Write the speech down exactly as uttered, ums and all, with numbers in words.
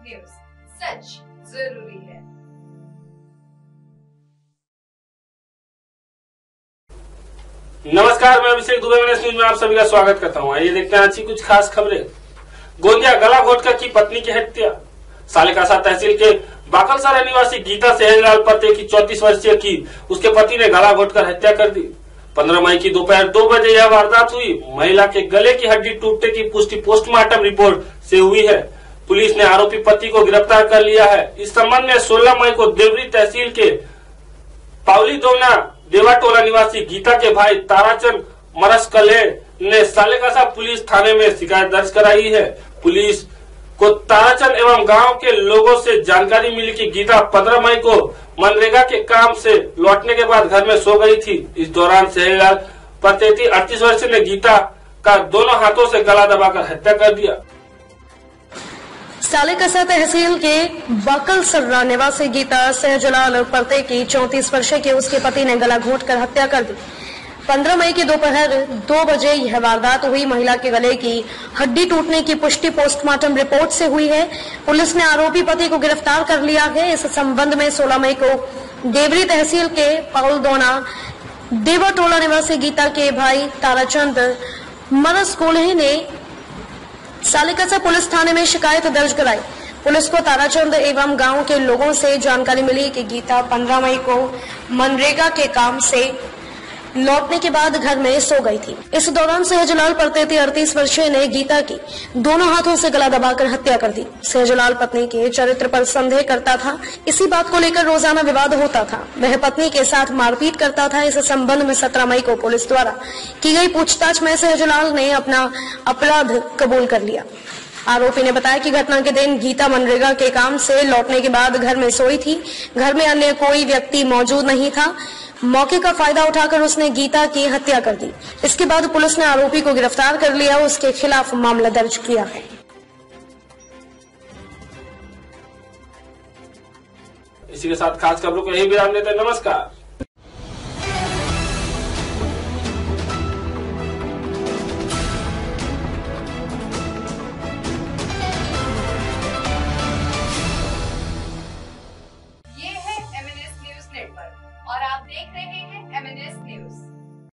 News, सच जरूरी है। नमस्कार, मैं अभिषेक दुबे न्यूज में आप सभी का स्वागत करता हूं। आइए देखते हैं आज की कुछ खास खबरें। गोंदिया गला घोटकर की पत्नी की हत्या। सालेकासा तहसील के बाकलसरा निवासी गीता सहजलाल पते की चौंतीस वर्षीय की उसके पति ने गला घोटकर हत्या कर दी। पंद्रह मई की दोपहर दो बजे यह वारदात हुई। महिला के गले की हड्डी टूटने की पुष्टि पोस्टमार्टम रिपोर्ट से हुई है। पुलिस ने आरोपी पति को गिरफ्तार कर लिया है। इस संबंध में सोलह मई को देवरी तहसील के पावली दोना देवाटोला निवासी गीता के भाई ताराचंद मरसकले ने सालेकासा पुलिस थाने में शिकायत दर्ज कराई है। पुलिस को ताराचंद एवं गांव के लोगों से जानकारी मिली कि गीता पंद्रह मई को मनरेगा के काम से लौटने के बाद घर में सो गई थी। इस दौरान सहजलाल पतेती अड़तीस वर्ष ने गीता का दोनों हाथों से गला दबाकर हत्या कर दिया। सालेकासा तहसील के बाकलसरा निवासी गीता सहजलाल पते की चौंतीस वर्षीय के उसके पति ने गला घोंटकर हत्या कर दी। पंद्रह मई की दोपहर दो बजे यह वारदात हुई। महिला के गले की हड्डी टूटने की पुष्टि पोस्टमार्टम रिपोर्ट से हुई है। पुलिस ने आरोपी पति को गिरफ्तार कर लिया है। इस संबंध में सोलह मई को देवरी तहसील के पाउलदोना देवाटोला निवासी गीता के भाई ताराचंद मरसकोले ने सालेकासा पुलिस थाने में शिकायत दर्ज कराई। पुलिस को ताराचंद एवं गांव के लोगों से जानकारी मिली कि गीता पंद्रह मई को मनरेगा के काम से लौटने के बाद घर में सो गई थी। इस दौरान सहजलाल पतेती अड़तीस वर्षीय ने गीता की दोनों हाथों से गला दबाकर हत्या कर दी। सहजलाल पत्नी के चरित्र पर संदेह करता था। इसी बात को लेकर रोजाना विवाद होता था। वह पत्नी के साथ मारपीट करता था। इस संबंध में सत्रह मई को पुलिस द्वारा की गई पूछताछ में सहजलाल ने अपना अपराध कबूल कर लिया। आरोपी ने बताया कि घटना के दिन गीता मनरेगा के काम से लौटने के बाद घर में सोई थी। घर में अन्य कोई व्यक्ति मौजूद नहीं था। मौके का फायदा उठाकर उसने गीता की हत्या कर दी। इसके बाद पुलिस ने आरोपी को गिरफ्तार कर लिया। उसके खिलाफ मामला दर्ज किया है। इसी के साथ खास खबरों को यही विराम देते हैं। नमस्कार।